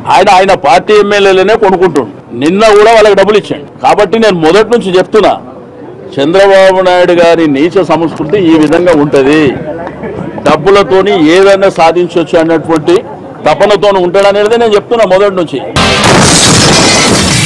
ఆయన పార్టీ ఎమ్మెల్యేలనే కొనుక్కుంటుండు. నిన్న కూడా వాళ్ళకి డబ్బులు ఇచ్చాడు. కాబట్టి నేను మొదటి నుంచి చెప్తున్నా, చంద్రబాబు నాయుడు గారి నీచ సంస్కృతి ఈ విధంగా ఉంటుంది. డబ్బులతోని ఏదైనా సాధించవచ్చు అన్నటువంటి తపనతో ఉంటాడనేది నేను చెప్తున్నా మొదటి నుంచి.